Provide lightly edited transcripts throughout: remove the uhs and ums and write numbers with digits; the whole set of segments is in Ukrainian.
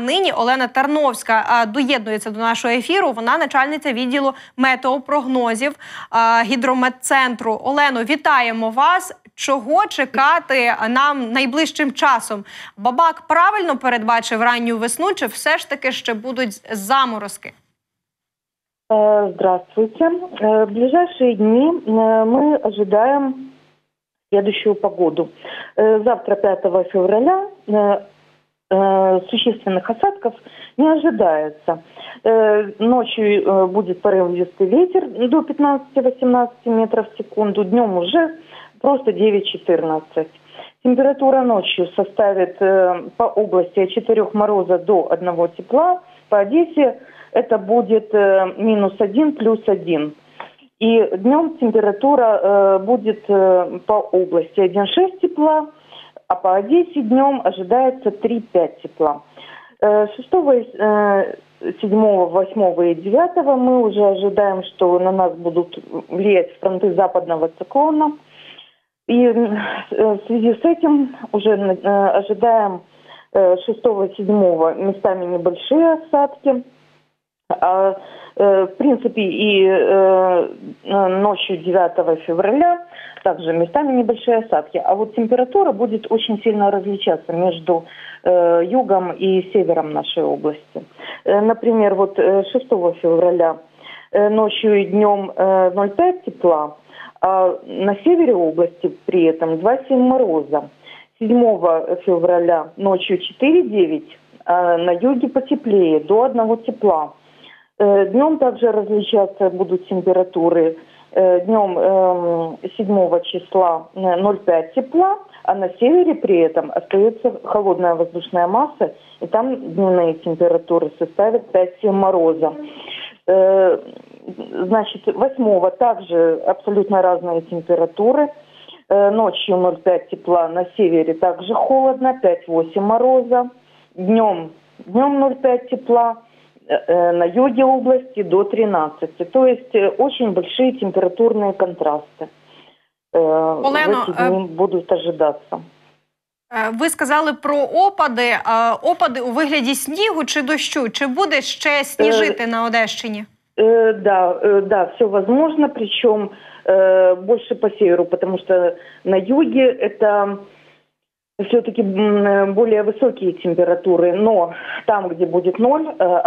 нині Олена Тарновська доєднується до нашого ефіру. Вона начальниця відділу метеопрогнозів Гідрометцентру. Олено, вітаємо вас. Чого чекати нам найближчим часом? Бабак правильно передбачив ранню весну, чи все ж таки ще будуть заморозки? Здравствуйте. В ближайшие дни мы ожидаем следующую погоду. Завтра, 5 февраля, существенных осадков не ожидается. Ночью будет порывистый ветер до 15-18 метров в секунду, днем уже просто 9-14. Температура ночью составит по области от 4 мороза до 1 тепла, по Одессе это будет -1 +1. И днем температура будет по области 1,6 тепла, а по Одессе днем ожидается 3-5 тепла. 6, 7, 8 и 9 мы уже ожидаем, что на нас будут влиять фронты западного циклона. И в связи с этим уже ожидаем 6-7 местами небольшие осадки. В принципе, и ночью 9 февраля также местами небольшие осадки. А вот температура будет очень сильно различаться между югом и севером нашей области. Например, вот 6 февраля ночью и днем 0,5 тепла, а на севере области при этом 2,7 мороза. 7 февраля ночью 4,9, а на юге потеплее, до 1 тепла. Днем также различаться будут температуры. Днем 7 числа 0,5 тепла, а на севере при этом остается холодная воздушная масса, и там дневные температуры составят 5-7 мороза. Значит, 8 также абсолютно разные температуры. Ночью 0,5 тепла, на севере также холодно, 5-8 мороза. Днем 0,5 тепла, на юге области до 13. То есть очень большие температурные контрасты в эти дни будут ожидаться. Ви сказали про опади. Опади у вигляді снігу чи дощу? Чи буде ще сніжити на Одещині? Да, все возможно, причем больше по северу, потому что на юге это все-таки более высокие температуры, но там, где будет 0,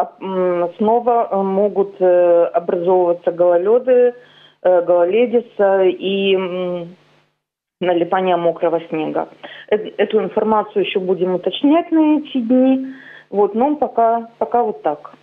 снова могут образовываться гололеды, гололедица и налипание мокрого снега. Эту информацию еще будем уточнять на эти дни, вот, но пока вот так.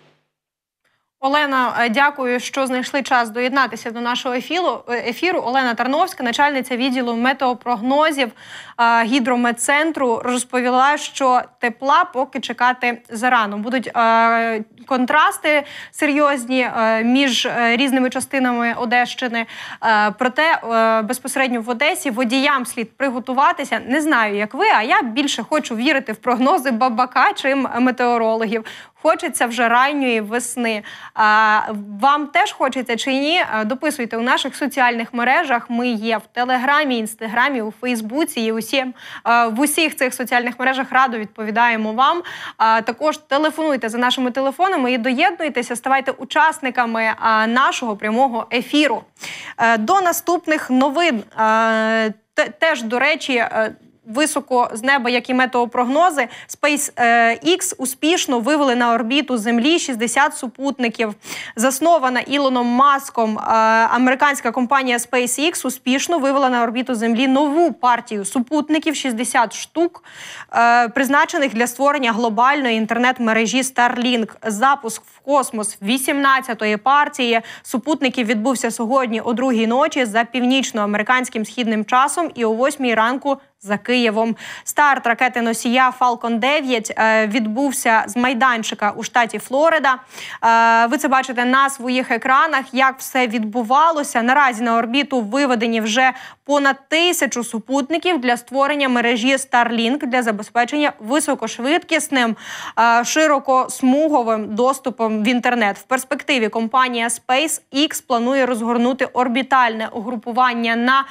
Олена, дякую, що знайшли час доєднатися до нашого ефіру. Олена Тарновська, начальниця відділу метеопрогнозів Гідрометцентру, розповіла, що тепла поки чекати зарано. Будуть контрасти серйозні між різними частинами Одещини. Проте безпосередньо в Одесі водіям слід приготуватися. Не знаю, як ви, а я більше хочу вірити в прогнози Бабака, чим метеорологів. Хочеться вже ранньої весни. Вам теж хочеться чи ні? Дописуйте у наших соціальних мережах. Ми є в Телеграмі, Інстаграмі, у Фейсбуці і в усіх цих соціальних мережах радо відповідаємо вам. Також телефонуйте за нашими телефонами і доєднуйтеся, ставайте учасниками нашого прямого ефіру. До наступних новин. Теж, до речі, високо з неба, як і метеопрогнози, SpaceX успішно вивели на орбіту Землі 60 супутників. Заснована Ілоном Маском американська компанія SpaceX успішно вивела на орбіту Землі нову партію супутників, 60 штук, призначених для створення глобальної інтернет-мережі Starlink. Запуск в космос 18-ї партії супутників відбувся сьогодні о 2-й ночі за північноамериканським східним часом і о 8-й ранку за Києвом. Старт ракети-носія Falcon 9 відбувся з майданчика у штаті Флорида. Ви це бачите на своїх екранах, як все відбувалося. Наразі на орбіту виведені вже понад 1000 супутників для створення мережі Starlink для забезпечення високошвидкісним, широкосмуговим доступом в інтернет. В перспективі компанія SpaceX планує розгорнути орбітальне угрупування на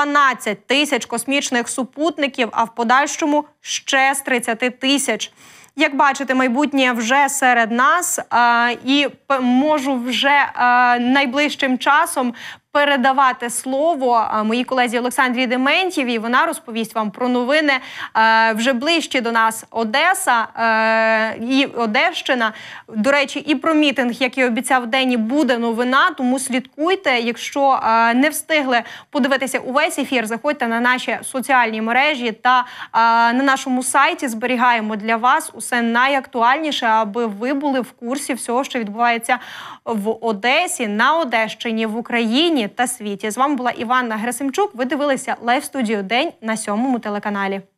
12 тисяч космічних супутників, а в подальшому ще з 30 тисяч. Як бачите, майбутнє вже серед нас, і можу вже найближчим часом передавати слово моїй колезі Олександрі Дементьєвій. Вона розповість вам про новини вже ближче до нас Одеса і Одещина. До речі, і про мітинг, як і обіцяв Дені, буде новина, тому слідкуйте. Якщо не встигли подивитися увесь ефір, заходьте на наші соціальні мережі та на нашому сайті. Зберігаємо для вас усе найактуальніше, аби ви були в курсі всього, що відбувається в Одесі, на Одещині, в Україні та світі. З вами була Іванна Герасимчук. Ви дивилися Лайв-студію «День» на 7 телеканалі.